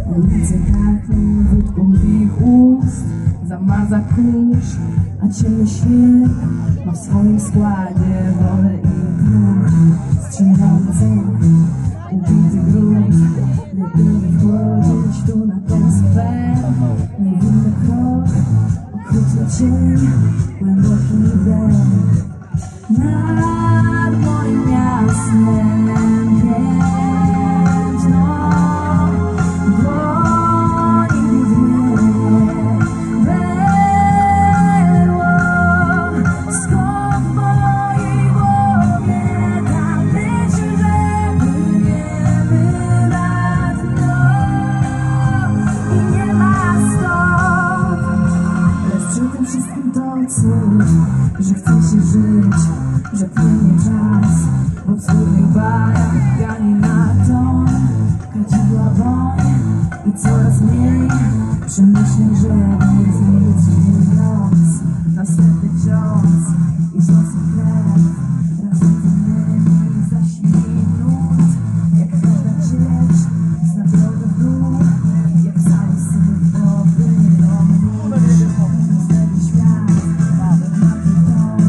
Ulice pachną wódką z ich ust. Zamarza kurz, a ciemny śnieg ma w swoim składzie wodę i dróg. Strzynający ubity gruz. Lepiej wchodzić tu na ten skwer. Niewinny krok, okrutny cień, głęboki wdech. Nad moim miastem piętno dłoni widnieje. Berło skąd w mojej głowie. Tam myśl, że płyniemy na dno i nie ma stop. Lecz przy tym wszystkim to cud, że chce się żyć, że płynie czas w obskurnych barach, gani na ton, kadzidła woń i coraz mniej przemyśleń, żeby nie zmienić dzień noc. Następny cios i wzrosły krew, razem z innymi zaśmieje nut. Jak każda ciecz zna drogę w dół, jak cały syf wody do mórz. Rozlewi świat, nawet na ton.